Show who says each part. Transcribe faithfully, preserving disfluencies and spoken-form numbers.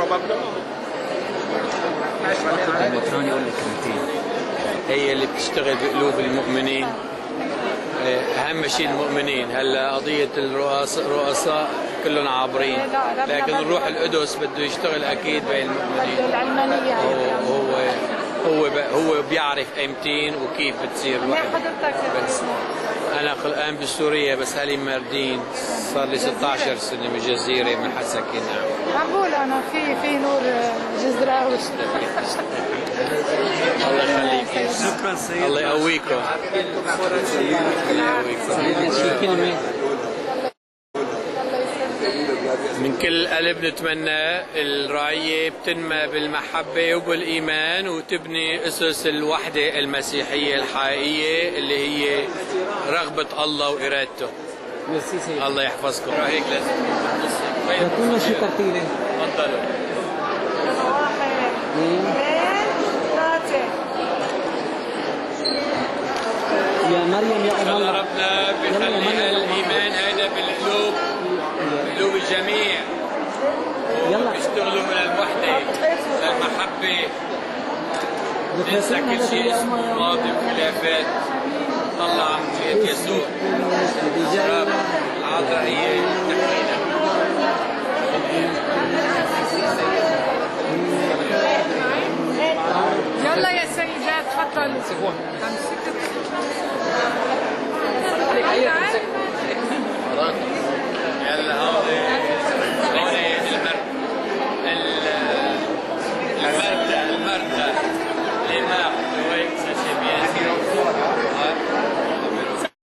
Speaker 1: هي اللي بتشتغل بقلوب المؤمنين. اهم شيء المؤمنين. هلا قضيه الرؤساء رؤساء كلهم عابرين، لكن الروح القدس بده يشتغل اكيد بين المؤمنين.
Speaker 2: العلمانيه
Speaker 1: هو هو هو بيعرف ايمتين وكيف بتصير الوحده. بس انا الان بسوريا، بس هلي ماردين صار لي ستة عشر سنه من الجزيره من حسكين.
Speaker 2: عم بقول انا في في نور جزراوي.
Speaker 1: الله يخليك.
Speaker 3: شكرا سيدنا.
Speaker 1: الله يقويكم. الله يقويكم. من كل قلب نتمنى الرعية بتنمى بالمحبة وبالإيمان وتبني أسس الوحدة المسيحية الحقيقية اللي هي رغبة الله وإرادته. الله يحفظكم. هيك لازم
Speaker 3: كل شيء ترتيبه.
Speaker 1: تفضلوا.
Speaker 2: واحد اثنين ثلاثة.
Speaker 3: يا مريم يا أم الله.
Speaker 1: ربنا بيخلي الإيمان هذا بالقلوب، قلوب الجميع.
Speaker 3: يلا
Speaker 1: بيشتغلوا من الوحدة للمحبة. ننسى كل شيء اسمه ماضي وخلافات. طلع عن جهة يسوع. رب العذراء هي تحكينا.
Speaker 2: يلا يا سيدات تفضلوا.